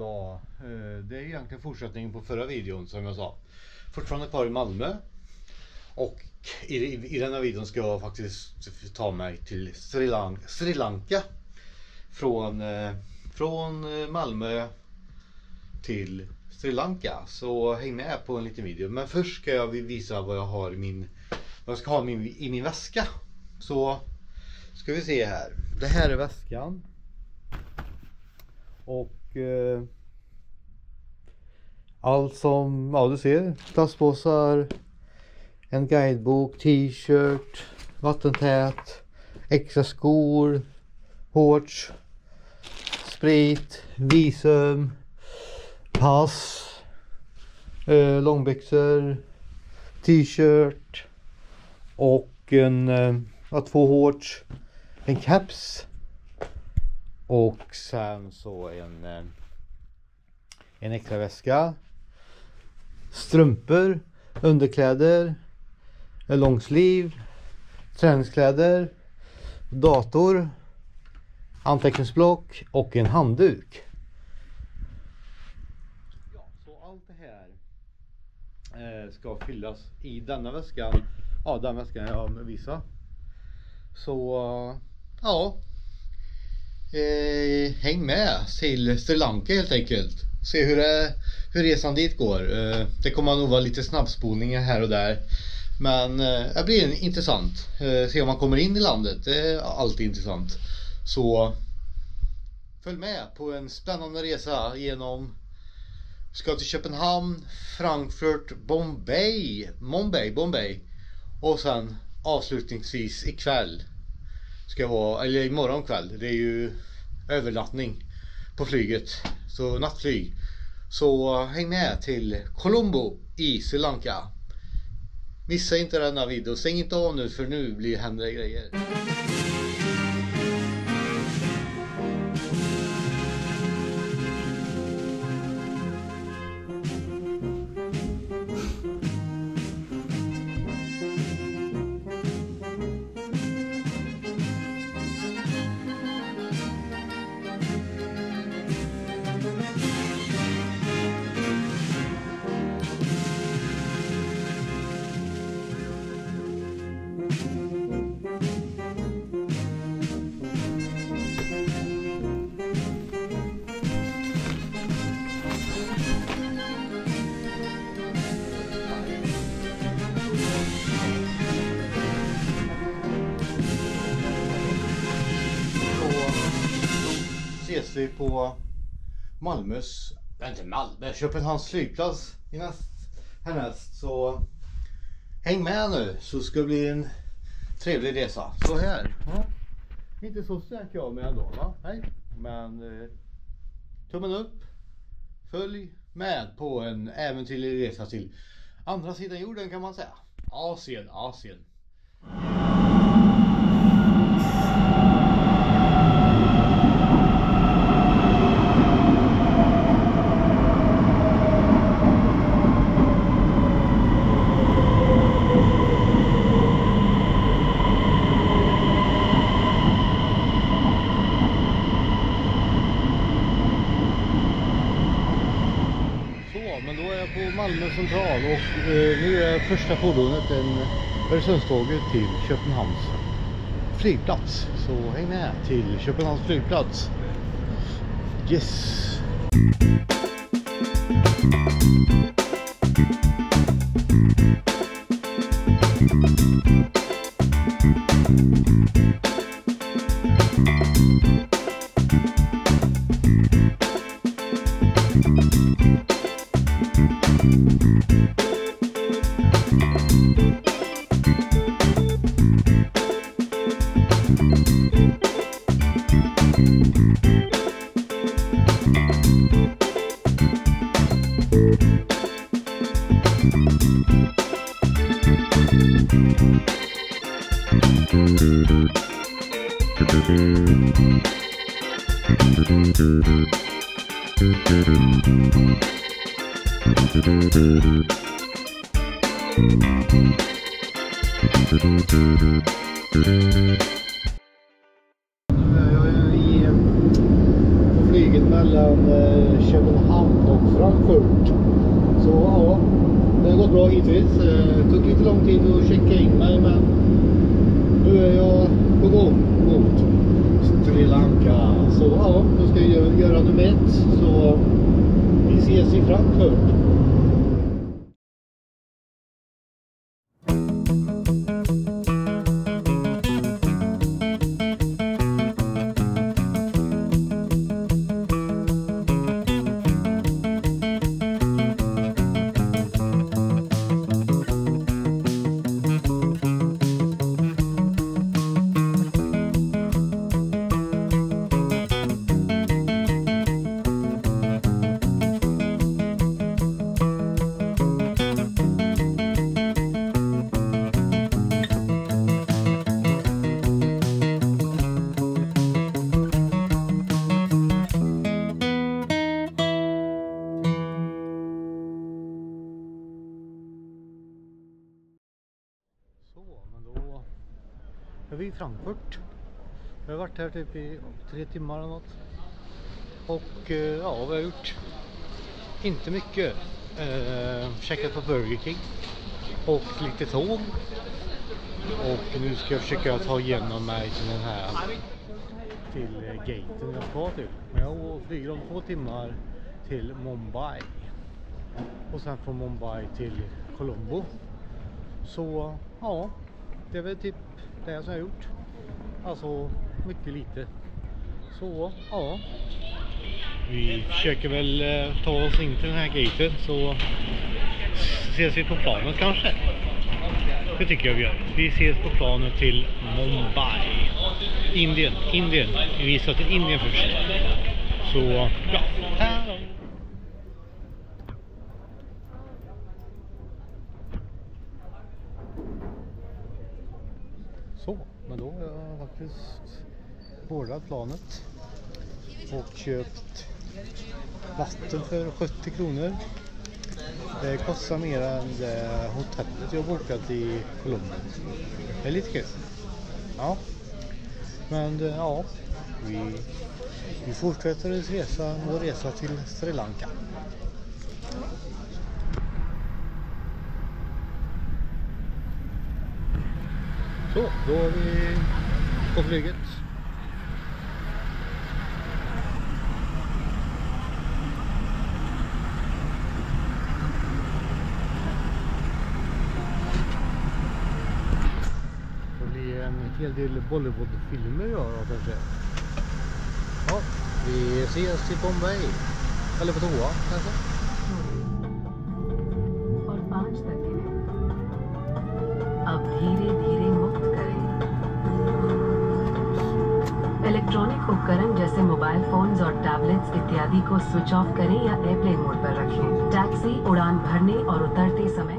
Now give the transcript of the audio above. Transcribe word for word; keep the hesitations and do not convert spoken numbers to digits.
idag. Det är egentligen fortsättningen på förra videon som jag sa. Fortfarande kvar i Malmö. Och i, i, i denna videon ska jag faktiskt ta mig till Sri Lanka, Sri Lanka. Från, eh, från Malmö till Sri Lanka. Så häng med på en liten video. Men först ska jag visa vad jag har i min, vad jag ska ha i min, i min väska. Så ska vi se här. Det här är väskan. Och eh, allt som, ja du ser, plastpåsar, en guidebok, t-shirt, vattentät, extra skor, shorts, sprit, visum, pass, eh, långbyxor, t-shirt och en, eh, två shorts, en caps. Och sen så en, en extra väska, strumpor, underkläder, en långsliv, träningskläder, dator, anteckningsblock och en handduk. Ja, så allt det här eh, ska fyllas i denna väskan. Ja, den väskan jag visar. Så ja. Eh, häng med till Sri Lanka helt enkelt. Se hur, det, hur resan dit går. eh, Det kommer nog vara lite snabbspolningar här och där. Men eh, det blir intressant. eh, Se om man kommer in i landet. Det är alltid intressant. Så följ med på en spännande resa genom, ska till Köpenhamn, Frankfurt, Bombay Bombay, Bombay. Och sen avslutningsvis ikväll ska vara, eller imorgon kväll, det är ju övernattning på flyget, så nattflyg. Så häng med till Colombo i Sri Lanka. Missa inte denna video, stäng inte av nu för nu blir händer grejer. Ses vi på Malmös, inte Malmö, Köpenhamns flygplats i näst, härnäst. Så häng med nu så ska det bli en trevlig resa. Så här, ja. Inte så stark jag med ändå, va? Nej. Men eh, tummen upp. Följ med på en äventyrlig resa till andra sidan jorden kan man säga. Asien, Asien. Men då är jag på Malmö central och eh, nu är första fordonet en Öresundståget till Köpenhamns flygplats. Så häng med till Köpenhamns flygplats. Yes! Jag är i, på flyget mellan Köpenhamn är vi i Frankfurt. Vi har varit här typ i tre timmar eller något. Och ja, vi har gjort inte mycket. Eh, checkat på Burger King och lite tåg. Och nu ska jag försöka ta igenom mig till den här till gaten jag ska till. Men jag flyger om två timmar till Mumbai. Och sen från Mumbai till Colombo. Så ja, det är väl typ det som jag har gjort. Alltså mycket lite. Så ja, vi försöker väl eh, ta oss in till den här gaten, så ses vi på planet kanske. Det tycker jag vi gör. Vi ses på planet till Mumbai. Indien, Indien. Vi ska till Indien först. Så ja, här. Så, men då har jag faktiskt bordat planet och köpt vatten för sjuttio kronor. Det kostar mer än det hotellet jag bokat i Colombo. Det är lite kul. Ja. Men ja, vi, vi fortsätter resa, vår resa till Sri Lanka. Så, då är vi på flyget. Det blir en hel del Bollywood-filmer jag har kanske. Ja, vi ses i Bombay. Eller på toa kanske. और पांच तक अब धीरे धीरे मुक्त करें। इलेक्ट्रॉनिक उपकरण जैसे मोबाइल फोन्स और टैबलेट्स इत्यादि को स्विच ऑफ करें या एयरप्लेन मोड पर रखें। टैक्सी उड़ान भरने और उतरते समय